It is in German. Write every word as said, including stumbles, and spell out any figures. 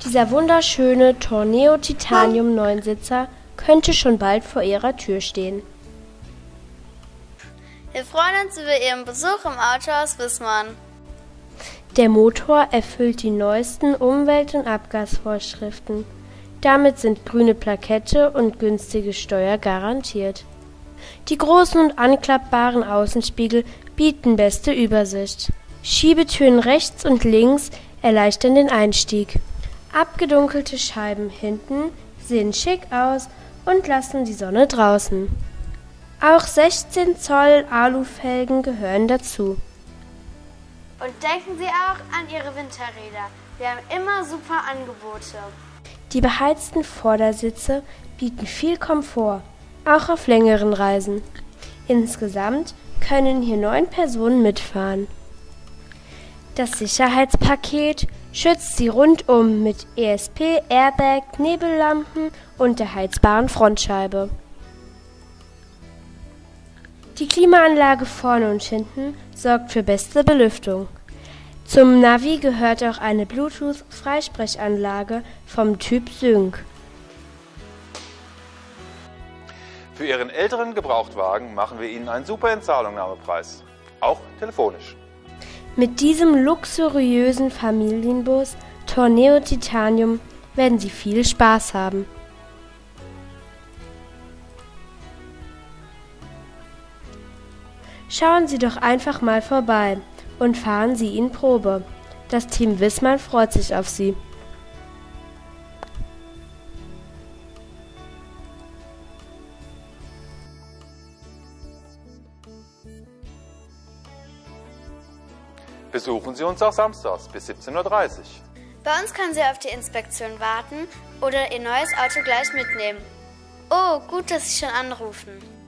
Dieser wunderschöne Torneo Titanium Neunsitzer könnte schon bald vor Ihrer Tür stehen. Wir freuen uns über Ihren Besuch im Autohaus Wissmann. Der Motor erfüllt die neuesten Umwelt- und Abgasvorschriften. Damit sind grüne Plakette und günstige Steuer garantiert. Die großen und anklappbaren Außenspiegel bieten beste Übersicht. Schiebetüren rechts und links erleichtern den Einstieg. Abgedunkelte Scheiben hinten sehen schick aus und lassen die Sonne draußen. Auch sechzehn Zoll Alufelgen gehören dazu. Und denken Sie auch an Ihre Winterräder. Wir haben immer super Angebote. Die beheizten Vordersitze bieten viel Komfort, auch auf längeren Reisen. Insgesamt können hier neun Personen mitfahren. Das Sicherheitspaket schützt Sie rundum mit E S P, Airbag, Nebellampen und der heizbaren Frontscheibe. Die Klimaanlage vorne und hinten sorgt für beste Belüftung. Zum Navi gehört auch eine Bluetooth-Freisprechanlage vom Typ Sync. Für Ihren älteren Gebrauchtwagen machen wir Ihnen einen super Entzahlungnahmepreis, auch telefonisch. Mit diesem luxuriösen Familienbus Torneo Titanium werden Sie viel Spaß haben. Schauen Sie doch einfach mal vorbei und fahren Sie ihn Probe. Das Team Wissmann freut sich auf Sie. Besuchen Sie uns auch samstags bis siebzehn Uhr dreißig. Bei uns können Sie auf die Inspektion warten oder Ihr neues Auto gleich mitnehmen. Oh, gut, dass Sie schon anrufen.